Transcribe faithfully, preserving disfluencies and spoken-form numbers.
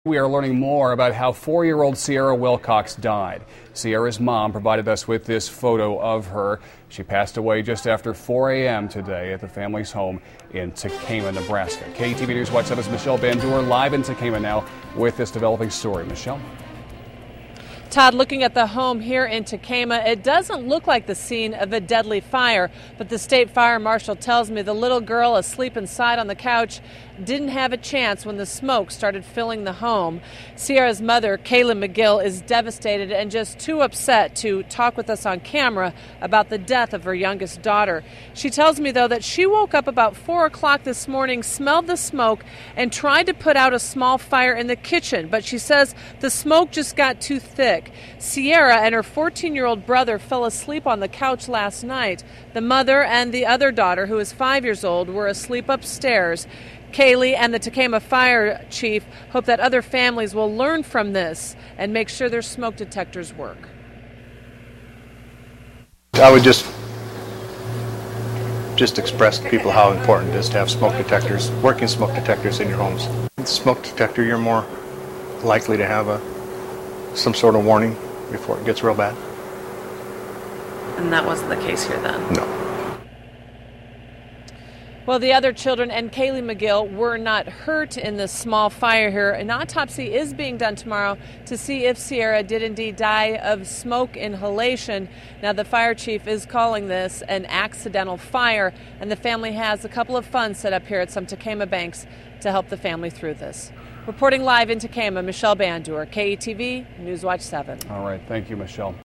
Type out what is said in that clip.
We are learning more about how four-year-old Sierra Wilcox died. Sierra's mom provided us with this photo of her. She passed away just after four a m today at the family's home in Tekamah, Nebraska. K E T V News Watch seven's Michelle Bandur live in Tekamah now with this developing story. Michelle? Todd, looking at the home here in Tekamah, it doesn't look like the scene of a deadly fire, but the state fire marshal tells me the little girl asleep inside on the couch didn't have a chance when the smoke started filling the home. Sierra's mother, Kayla McGill, is devastated and just too upset to talk with us on camera about the death of her youngest daughter. She tells me, though, that she woke up about four o'clock this morning, smelled the smoke, and tried to put out a small fire in the kitchen, but she says the smoke just got too thick. Sierra and her fourteen-year-old brother fell asleep on the couch last night. The mother and the other daughter, who is five years old, were asleep upstairs. Kaylee and the Tekamah fire chief hope that other families will learn from this and make sure their smoke detectors work. I would just just express to people how important it is to have smoke detectors, working smoke detectors in your homes. With a smoke detector, you're more likely to have a some sort of warning before it gets real bad. And that wasn't the case here then? No. Well, the other children and Kaylee McGill were not hurt in this small fire here. An autopsy is being done tomorrow to see if Sierra did indeed die of smoke inhalation. Now, the fire chief is calling this an accidental fire, and the family has a couple of funds set up here at some Tekamah banks to help the family through this. Reporting live in Tekamah, Michelle Bandur, K E T V, Newswatch seven. All right, thank you, Michelle.